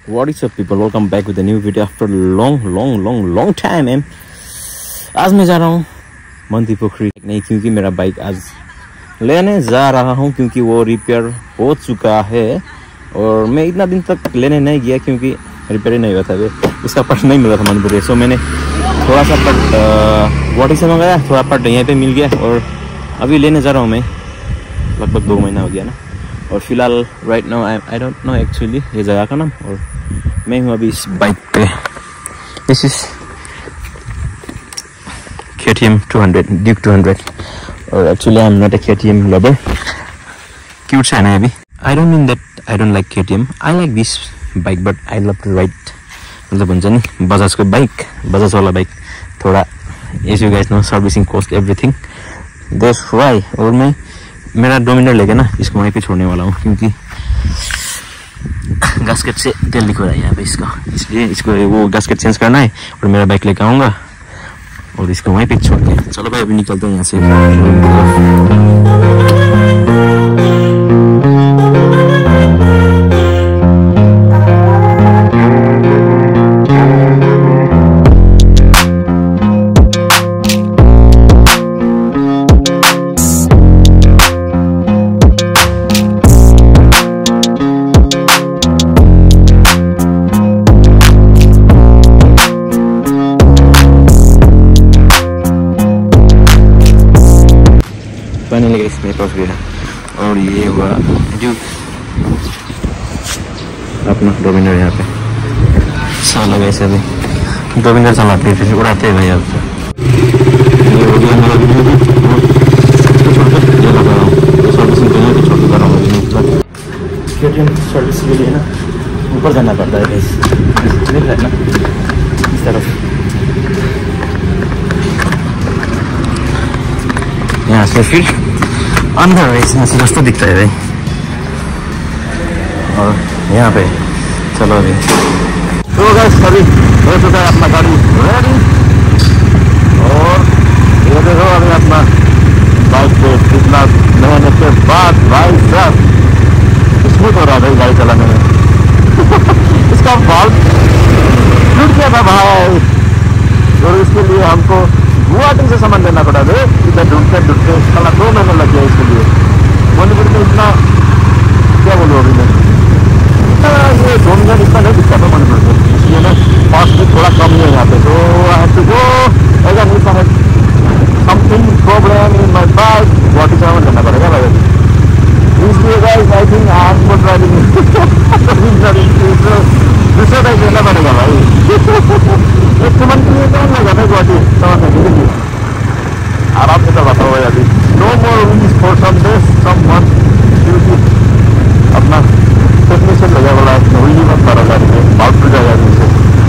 What is up people, welcome back with a new video after long time man। आज मैं जा रहा हूँ मंदी पोखरी नहीं, क्योंकि मेरा बाइक आज लेने जा रहा हूँ क्योंकि वो रिपेयर हो चुका है और मैं इतना दिन तक लेने नहीं गया क्योंकि रिपेयर ही नहीं हुआ था। उसका पार्ट नहीं मिला था मंदपुर, सो मैंने थोड़ा सा पार्ट वाटी से मंगाया, थोड़ा पार्ट यहाँ पे मिल गया और अभी लेने जा रहा हूँ मैं। लगभग 2 महीना हो गया ना। और फिलहाल right now I don't know actually ये जगह का नाम, और मैं हूँ अभी इस बाइक पे। दिस इज KTM 200 Duke 200 और actually I am not a KTM lover. Cute सा है ना अभी। I don't mean that I don't like KTM, I like this bike but I love to ride. मतलब हुन्छ नि बजाज को बाइक, बजाज वाला बाइक थोड़ा as you guys know servicing cost everything that's why. और मैं मेरा डोमिनर लेके ना इसको वहीं पे छोड़ने वाला हूँ क्योंकि गास्केट से तेल लीक हो रहा है यहाँ पे इसका, इसलिए इसको वो गास्केट चेंज करना है और मेरा बाइक लेके आऊँगा और इसको वहीं पे छोड़ के चलो भाई अभी निकलते हैं यहाँ से। पानी लगे इसमें पहुंच गया और ये हुआ ड्यूक अपना डोमिनर यहाँ पे। साला वैसे अभी डोमिनर चलाते हैं फिर उड़ाते हैं भाई। अब ये हो गया मेरा वीडियो भी ये लगा रहा हूँ सर्विसिंग के लिए छोड़ कर रहा हूँ। KTM सर्विस के लिए ना ऊपर जाना पड़ता है देख रहे ना इस तरफ। यहाँ से फिर अंदर है, यहाँ से रास्ता दिखता है भाई। और यहाँ पे चलो अभी तो गाइस अभी हो चुका है अपना गाड़ी रेडी और ये देखो अभी अपना बाइक पे कितना मेहनत के बाद भाई साहब स्मूथ हो रहा है गाड़ी चलाने में। इसका बाल टूट गया था भाई और इसके लिए हमको गुवाहाटी से सामान लेना पड़ा था। इधर ढूंढते साला 2 महीने लग गया इसके लिए। मणिपुर में इतना क्या बोलूँ अभी मैं, ये डोमिनर इतना नहीं दिखता था मणिपुर में, इसलिए ना कॉस्ट भी थोड़ा कम है यहाँ पे। तो आई हैव टू गो अगर if I have something problem in my bike Guwahati से सामान लेना पड़ेगा भाई। इसलिए guys I think I am not driving दूसरा बाइक लेना पड़ेगा भाई। एक मंथ के लिए कौन लगा था गुवाहाटी सामान लेने के लिए, आराम से चलाता हुआ अभी। No more winds for some days some month क्योंकि अपना टेक्नीशियन लगा बोला हुई मत मारा गाड़ी में बाउट टू जाएगा से।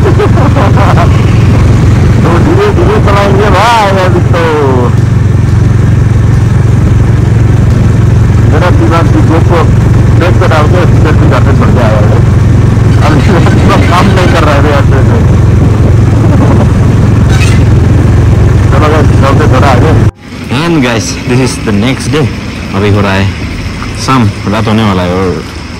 तो धीरे धीरे चलाएंगे भाई। अभी तो मेरा दिमाग की जो को ब्रेक पे डाल के फिर भी जाते छोड़ के आया है। अब काम नहीं कर रहा है यार से। And guys this is the next day. अभी हो रहा है शाम, रात होने वाला है और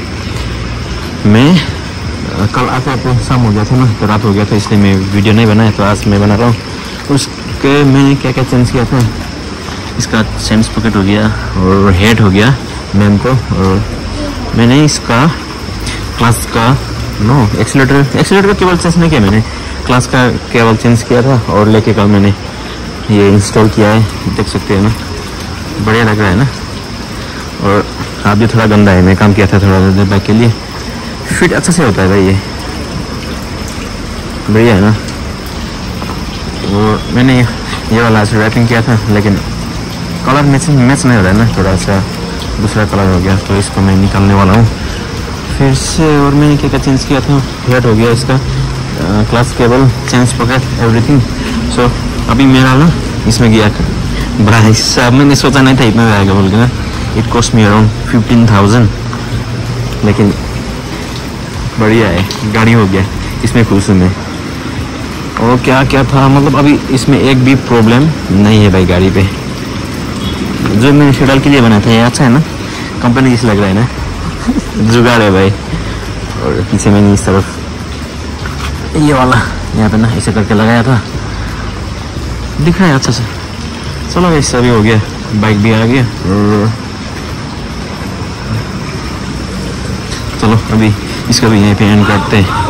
मैं कल आते आते शाम हो गया था ना तो रात हो गया था, इसलिए मैं वीडियो नहीं बनाया। तो आज मैं बना रहा हूँ। उसके मैंने क्या क्या चेंज किया था, इसका सेंस पॉकेट हो गया और हेड हो गया मैम को, और मैंने इसका क्लास का एक्सीलेटर का केबल चेंज नहीं किया, मैंने क्लास का केबल चेंज किया था और लेके कल मैंने ये इंस्टॉल किया है। देख सकते हैं ना बढ़िया लग रहा है ना। और हाथ भी थोड़ा गंदा है, मैं काम किया था थोड़ा देर बाइक के लिए। फिट अच्छा से होता है भाई, ये बढ़िया है ना। और मैंने ये वाला से रैपिंग किया था लेकिन कलर मैच नहीं हो रहा है ना, थोड़ा सा दूसरा कलर हो गया तो इसको मैं निकालने वाला हूँ फिर से। और मैंने क्या क्या चेंज किया था, हेड हो गया इसका, class cable change pocket everything. So अभी मेरा ना इसमें गया बड़ा हिस्सा, मैंने सोचा नहीं था इतना आएगा बोल के ना। इट कॉस्ट मी अराउंड 15,000 लेकिन बढ़िया है, गाड़ी हो गया इसमें खुश हूँ मैं। और क्या क्या था मतलब अभी इसमें एक भी प्रॉब्लम नहीं है भाई गाड़ी पे। जो मैंने शेड्यूल के लिए बनाया था ये अच्छा है ना, कंपनी जैसे लग रहा है ना। जुगाड़ है भाई। और पीछे मैंने इस तरफ ये वाला यहाँ पे ना ऐसे करके लगाया था, दिख रहा है अच्छा से। चलो ऐसा भी हो गया, बाइक भी आ गया। चलो अभी इसका भी यहीं पे एंड करते हैं।